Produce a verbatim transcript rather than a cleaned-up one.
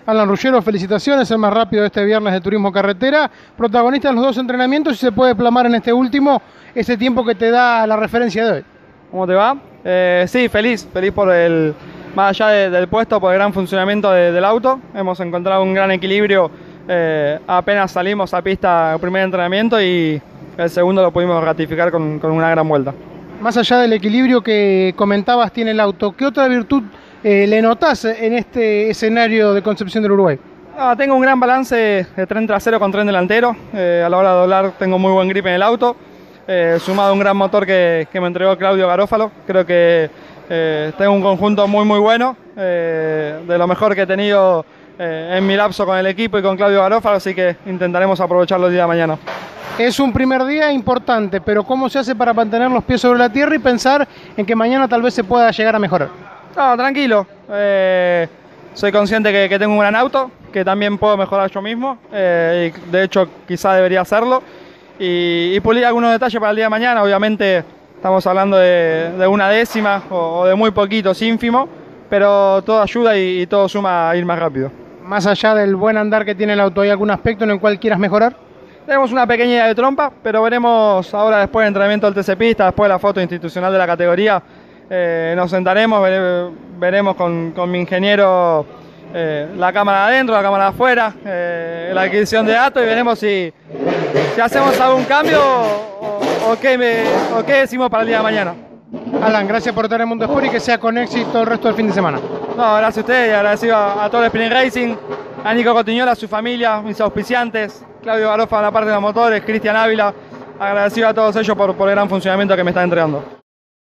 Alan Ruggiero, felicitaciones, el más rápido de este viernes de Turismo Carretera, protagonista en los dos entrenamientos, y se puede plasmar en este último ese tiempo que te da la referencia de hoy. ¿Cómo te va? Eh, sí, feliz, feliz por el, más allá de, del puesto, por el gran funcionamiento de, del auto. Hemos encontrado un gran equilibrio, eh, apenas salimos a pista el primer entrenamiento y el segundo lo pudimos ratificar con, con una gran vuelta. Más allá del equilibrio que comentabas tiene el auto, ¿qué otra virtud eh, le notás en este escenario de Concepción del Uruguay? Ah, tengo un gran balance de tren trasero con tren delantero. Eh, a la hora de doblar tengo muy buen grip en el auto. Eh, sumado a un gran motor que, que me entregó Claudio Garófalo. Creo que eh, tengo un conjunto muy muy bueno, eh, de lo mejor que he tenido eh, en mi lapso con el equipo y con Claudio Garófalo, así que intentaremos aprovecharlo el día de mañana. Es un primer día importante, pero ¿cómo se hace para mantener los pies sobre la tierra y pensar en que mañana tal vez se pueda llegar a mejorar? No, tranquilo. Eh, soy consciente que, que tengo un gran auto, que también puedo mejorar yo mismo, eh, y de hecho quizá debería hacerlo, y, y pulir algunos detalles para el día de mañana. Obviamente estamos hablando de, de una décima o, o de muy poquitos, ínfimo, pero todo ayuda y, y todo suma a ir más rápido. Más allá del buen andar que tiene el auto, ¿hay algún aspecto en el cual quieras mejorar? Tenemos una pequeña idea de trompa, pero veremos ahora después del entrenamiento del T C Pista, después de la foto institucional de la categoría. Eh, nos sentaremos, vere, veremos con, con mi ingeniero eh, la cámara adentro, la cámara afuera, eh, la adquisición de datos, y veremos si, si hacemos algún cambio o, o, qué me, o qué decimos para el día de mañana. Alan, gracias por estar en Mundo Sport y que sea con éxito el resto del fin de semana. No, gracias a ustedes y agradecido a, a todo el Sprint Racing, a Nico Cotiñola, a su familia, mis auspiciantes, Claudio Garofa en la parte de los motores, Cristian Ávila, agradecido a todos ellos por, por el gran funcionamiento que me están entregando.